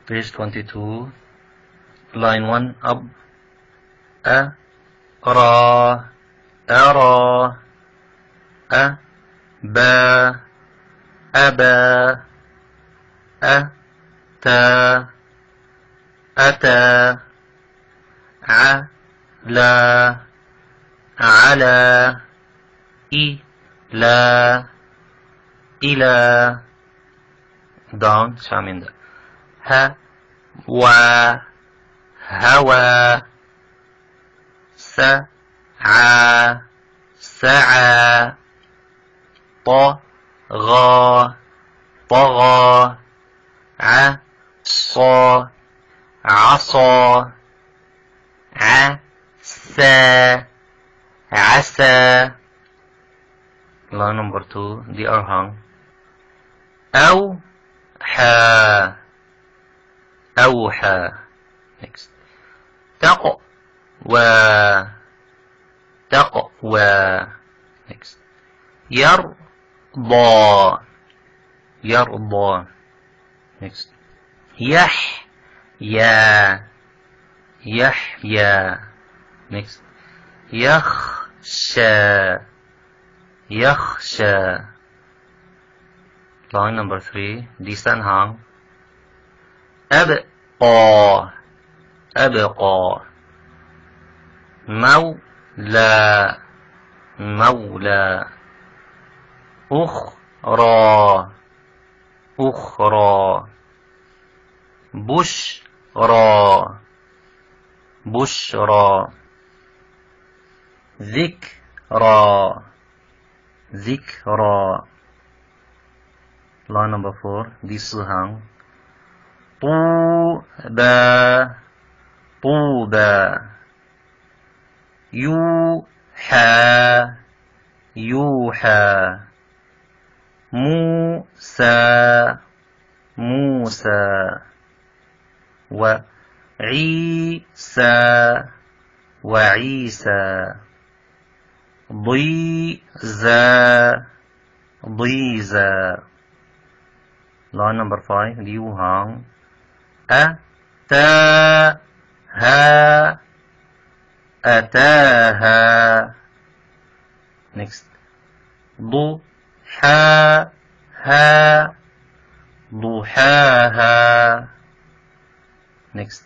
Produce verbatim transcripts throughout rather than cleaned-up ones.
page twenty-two, line one up. A را أرى أ با أبا أتى أتى ع لا على إ لا إلى down شامين ه و هوى سعى سعى طغى طغى عصى عصى عسى عسى. line number two, they are hung. أوحى أوحى. next. تقوى تقوى. next. يرضى يرضى. next. يحيى يحيى. next. يخشى يخشى. line number three, descend hang. أبقى أبقى. مولى مولى. أخرى أخرى. بشرى بشرى. ذكرى ذكرى. line number four, ديسهان. طوبى طوبى. يوحى يوحى. موسى موسى. وعيسى وعيسى. ضيزى ضيزى. line number five, ديوهان. أتاها أتاها. next. ضحاها ضحاها. next.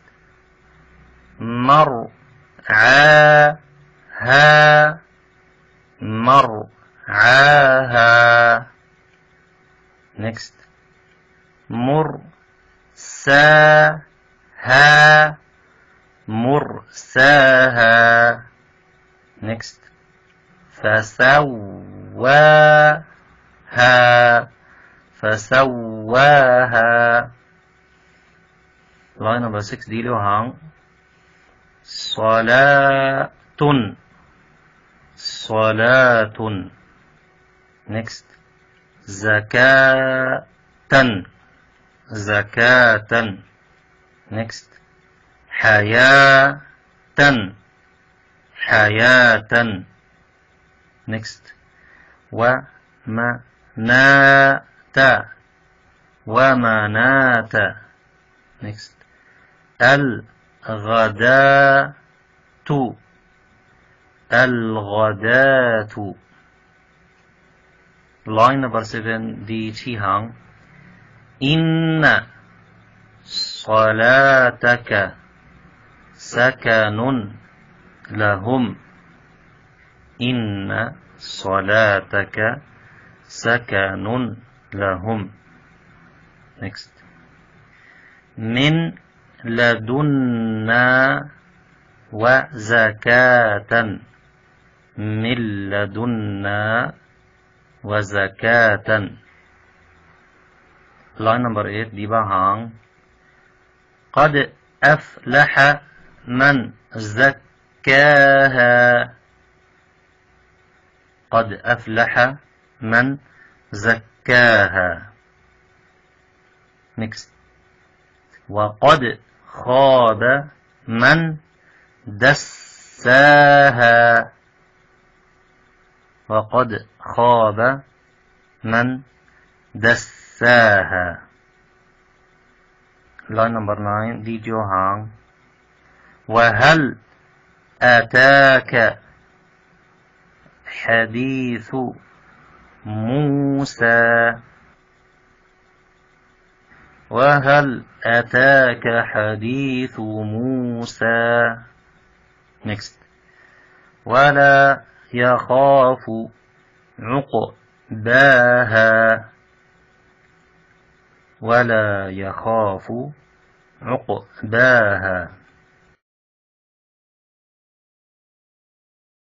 مرعاها مرعاها. next. مرساها مرساها. next. فسواها فسواها. line number six, دي له هان. صلاة صلاة. next. زكاة زكاة. next. حياة حياة. next. ومناة ومناة. next. الغداة الغداة. line number seven, دي تشيهان. إن صلاتك سكن لهم إن صلاتك سكن لهم. next. من لدنا وزكاة من لدنا وزكاة. line number eight, دي بهان. قد أفلح من زكاها قد أفلح من زكاها. next. وقد خاب من دساها وقد خاب من دساها. line number nine دي جو هانغ. وهل أتاك حديث موسى وهل أتاك حديث موسى. next. ولا يخاف عقباها ولا يخاف عقباها.